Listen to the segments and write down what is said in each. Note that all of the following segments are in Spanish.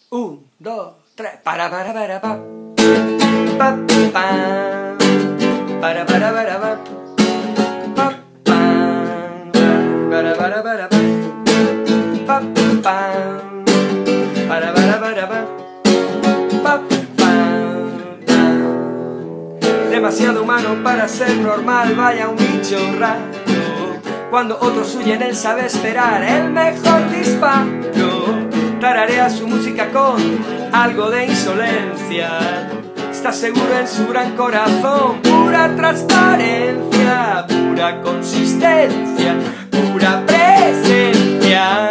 Un, dos, tres. Para pa. Pa pa. Para pa. Pa pa. Para pa. Pa pa. Para pa. Pa. Demasiado humano para ser normal, vaya un bicho raro. Cuando otros huyen, él sabe esperar el mejor disparo. Tararea su música con algo de insolencia. Está seguro en su gran corazón. Pura transparencia, pura consistencia, pura presencia.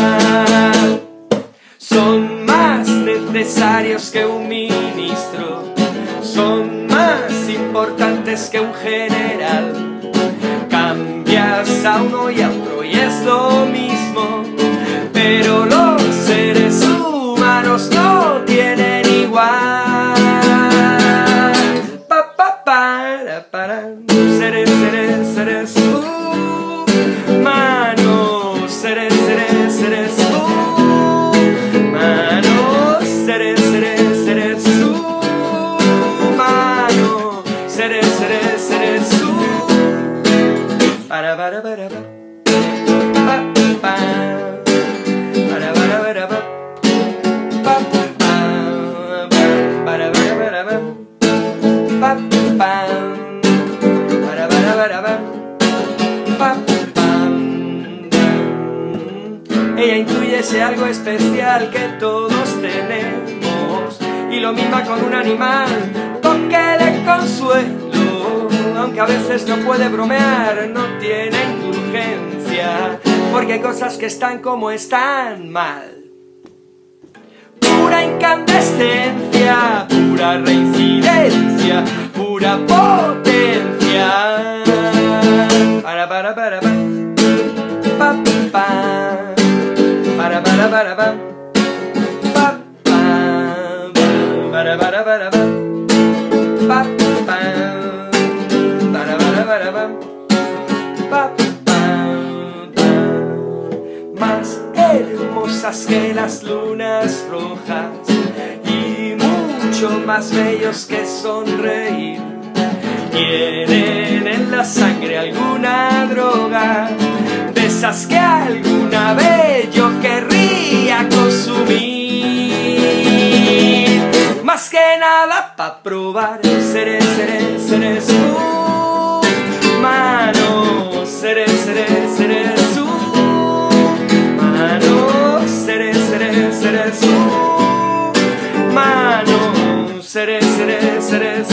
Son más necesarios que un ministro, son más importantes que un general. Cambias a uno y a otro y es lo mismo, pero los seres humanos no tienen igual. Para seres humanos, seres humanos, seres humanos, seres para pa pa pa para pa pa para pa pa pa. Ella intuye ese algo especial que todos tenemos, y lo misma con un animal, toque de consuelo. Aunque a veces no puede bromear, no tiene indulgencia, porque hay cosas que están como están mal. Pura incandescencia, pura reincidencia, pura potencia. Para pa pa para pa pa para más hermosas que las lunas rojas y mucho más bellos que sonreír. Tienen en la sangre alguna droga, de esas que alguna vez yo querría consumir. Más que nada pa' probar seres humanos, seres humanos, seres humanos, seres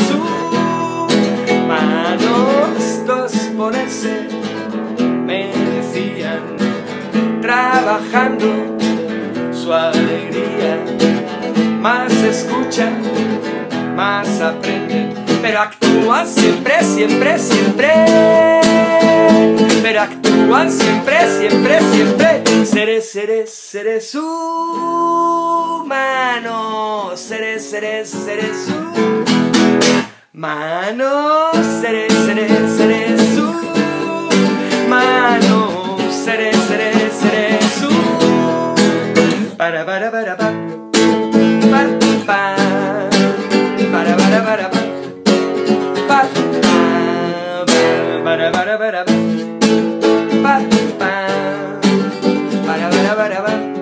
humanos. Dos ponerse me decían, trabajando su alegría. Más escuchan, más aprenden, pero actúan siempre. Pero actúan siempre. Seres humanos, seres humanos, seres humanos, seres para pa para pa para